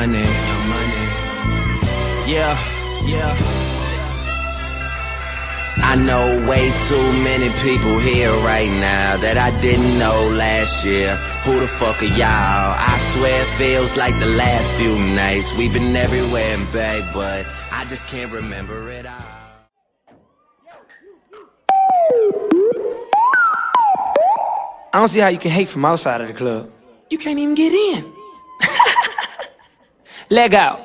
money. Yeah, yeah. I know way too many people here right now that I didn't know last year. Who the fuck are y'all? I swear it feels like the last few nights. We've been everywhere and back, but I just can't remember it all. I don't see how you can hate from outside of the club. You can't even get in. Leg out.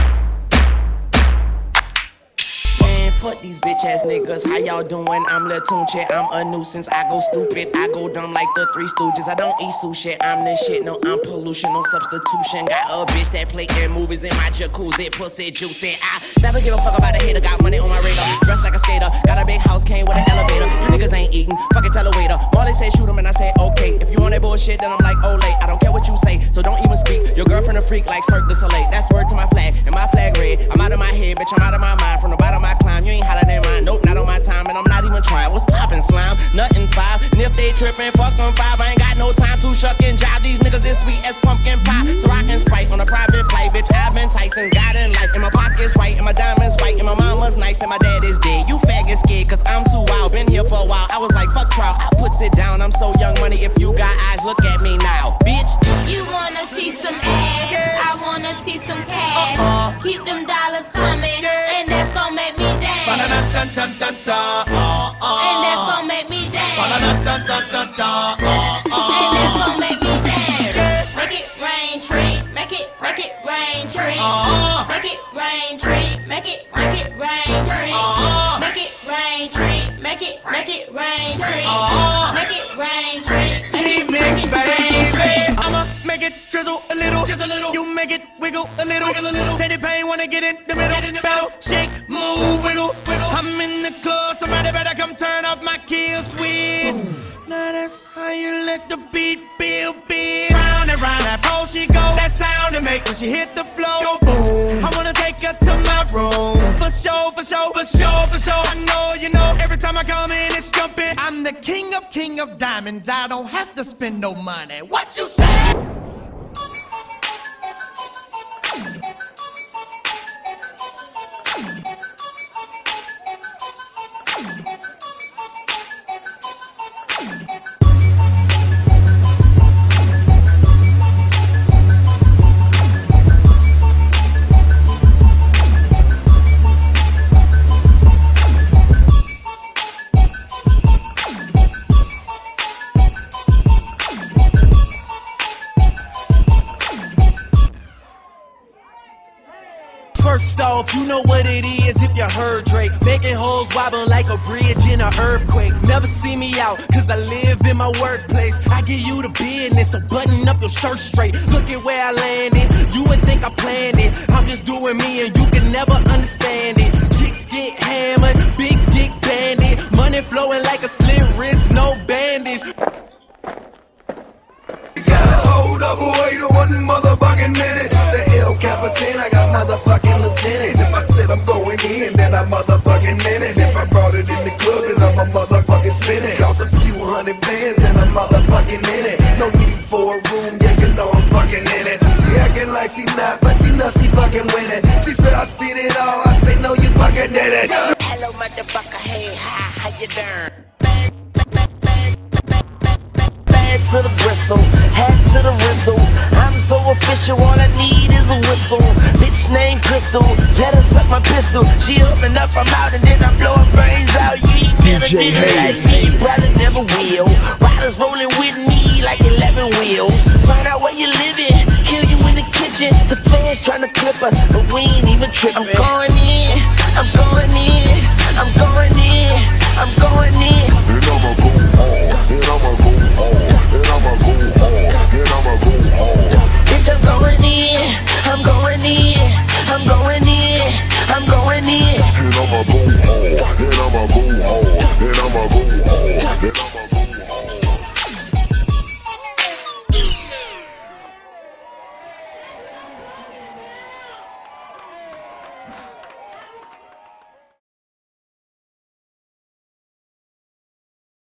Fuck these bitch ass niggas, how y'all doing? I'm Lil Tunche, I'm a nuisance. I go stupid, I go dumb like the Three Stooges. I don't eat sushi, I'm the shit, no I'm pollution, no substitution. Got a bitch that play in movies in my jacuzzi, pussy juicy. I never give a fuck about a hater, got money on my radar. Dressed like a skater, got a big house, came with an elevator. You niggas ain't eating, fucking tell a waiter. Marley said shoot him and I say okay. If you on that bullshit, then I'm like Olay. I don't care what you say, so don't even speak. Your girlfriend a freak like Cirque du Soleil. That's word to my flag, and my flag red. I'm out of my head, bitch, I'm out of my mind. From the bottom I climb, you ain't hollering in mine. Nope, not on my time, and I'm not even trying. What's poppin', slime? Nothing 5. And if they trippin', fuck them 5. I ain't got no time to shuck and jive. These niggas this sweet as pumpkin pie. So I can Sprite on a private plane, bitch. I've been tight since God in life. And my pocket's right, and my diamonds white, and my mama's nice, and my dad is dead. You faggot scared, cause I'm too wild. Been here for a while. I was like, fuck trial. I puts it down. I'm so young money. If you got eyes, look at me now, bitch. You wanna see some ass? Yeah. I wanna see some cash. Keep them dollars coming, and that's gonna make me dance. And that's gonna make me dance. And that's gonna make me dance. Make it rain, tree. Make it rain, tree. Make it rain, tree. Make it rain, tree. Make it rain, tree. Make it rain, tree. Make it rain, tree. Mix, baby. I'ma make it drizzle a little, just a little. You make it wiggle a little, Take the pain, wanna get in the middle, Battle, shake, move, wiggle. I'm in the club, somebody better come turn up my kill switch. Now that's how you let the beat feel big. Round and round that pole she go. That sound it make when she hit the floor. Boom. I wanna take her to my room. For sure. I know you know. Every time I come in, it's jumping. I'm the king of diamonds. I don't have to spend no money. What you say? First off, you know what it is if you heard Drake. Making hoes wobble like a bridge in an earthquake. Never see me out, cause I live in my workplace. I give you the business, so button up your shirt straight. Look at where I landed, you would think I planned it. I'm just doing me and you can never understand it. Chicks get hammered, big dick bandit. Money flowing like a slit wrist, no bandage. Hold up, wait one motherfucking minute. The El Capitan, I got motherfucking lieutenants. If I said I'm going in, then I motherfucking meant it. If I brought it in the club, then I'm a motherfucking spinning. Cost a few $100 bands, then I'm motherfucking in it. No need for a room, yeah, you know I'm fucking in it. She acting like she not, but she knows she fucking winning. She said I seen it all, I say no, you fucking did it. Hello, motherfucker, hey, hi, how you doing? To the bristle, hat to the rizzle. I'm so official, all I need is a whistle. Bitch named Crystal, let her suck my pistol. She open up, I'm out, and then I blow her brains out. You ain't never did it like me, brother, never will. Riders rolling with me like 11 wheels. Find out where you living, kill you in the kitchen. The fans trying to clip us, but we ain't even tripping. I'm